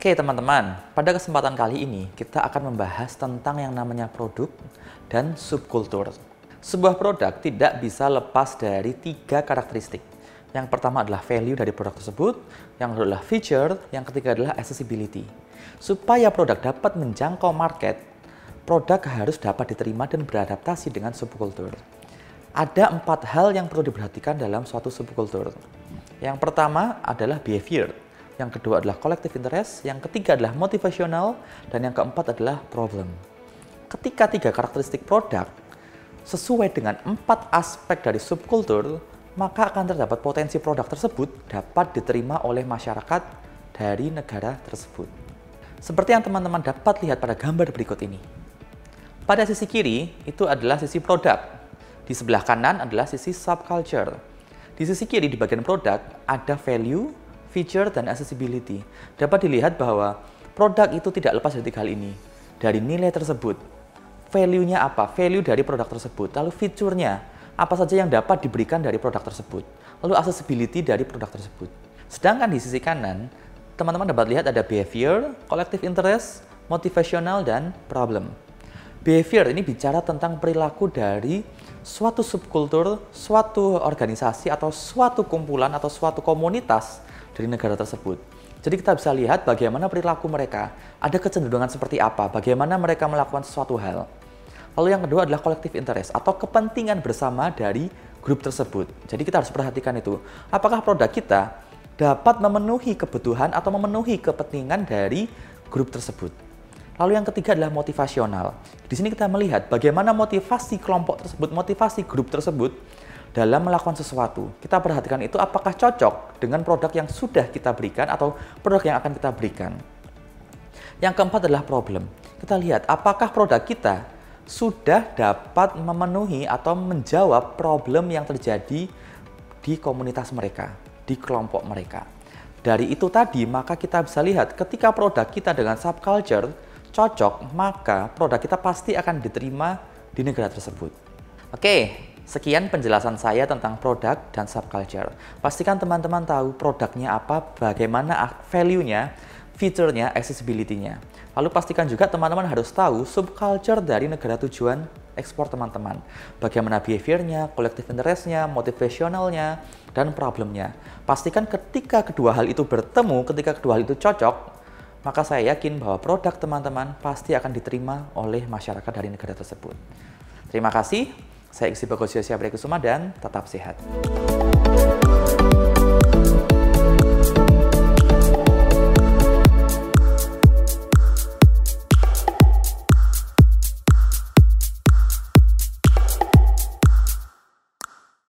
Oke teman-teman, pada kesempatan kali ini kita akan membahas tentang yang namanya produk dan subkultur. Sebuah produk tidak bisa lepas dari 3 karakteristik. Yang pertama adalah value dari produk tersebut, yang kedua adalah feature, yang ketiga adalah accessibility. Supaya produk dapat menjangkau market, produk harus dapat diterima dan beradaptasi dengan subkultur. Ada 4 hal yang perlu diperhatikan dalam suatu subkultur. Yang pertama adalah behavior. Yang kedua adalah collective interest, yang ketiga adalah motivational, dan yang keempat adalah problem. Ketika 3 karakteristik produk sesuai dengan 4 aspek dari subkultur, maka akan terdapat potensi produk tersebut dapat diterima oleh masyarakat dari negara tersebut. Seperti yang teman-teman dapat lihat pada gambar berikut ini. Pada sisi kiri, itu adalah sisi produk. Di sebelah kanan adalah sisi subculture. Di sisi kiri di bagian produk ada value, feature, dan accessibility. Dapat dilihat bahwa produk itu tidak lepas dari 3 hal ini. Dari nilai tersebut, value-nya apa? Value dari produk tersebut. Lalu feature-nya, apa saja yang dapat diberikan dari produk tersebut. Lalu accessibility dari produk tersebut. Sedangkan di sisi kanan, teman-teman dapat lihat ada behavior, collective interest, motivational, dan problem. Behavior ini bicara tentang perilaku dari suatu subkultur, suatu organisasi, atau suatu kumpulan, atau suatu komunitas dari negara tersebut. Jadi kita bisa lihat bagaimana perilaku mereka, ada kecenderungan seperti apa, bagaimana mereka melakukan sesuatu hal. Lalu yang kedua adalah collective interest atau kepentingan bersama dari grup tersebut. Jadi kita harus perhatikan itu. Apakah produk kita dapat memenuhi kebutuhan atau memenuhi kepentingan dari grup tersebut. Lalu yang ketiga adalah motivasional. Di sini kita melihat bagaimana motivasi kelompok tersebut, motivasi grup tersebut dalam melakukan sesuatu. Kita perhatikan itu apakah cocok dengan produk yang sudah kita berikan atau produk yang akan kita berikan. Yang keempat adalah problem. Kita lihat apakah produk kita sudah dapat memenuhi atau menjawab problem yang terjadi di komunitas mereka, di kelompok mereka. Dari itu tadi, maka kita bisa lihat ketika produk kita dengan subculture cocok, maka produk kita pasti akan diterima di negara tersebut. Oke, sekian penjelasan saya tentang produk dan subculture. Pastikan teman-teman tahu produknya apa, bagaimana value-nya, feature-nya, accessibility-nya. Lalu pastikan juga teman-teman harus tahu subculture dari negara tujuan ekspor teman-teman. Bagaimana behavior-nya, collective interest-nya, motivational-nya, dan problem-nya. Pastikan ketika kedua hal itu bertemu, ketika kedua hal itu cocok, maka saya yakin bahwa produk teman-teman pasti akan diterima oleh masyarakat dari negara tersebut. Terima kasih. Saya Iqsi Bagosio Syabri Kusuma dan tetap sehat.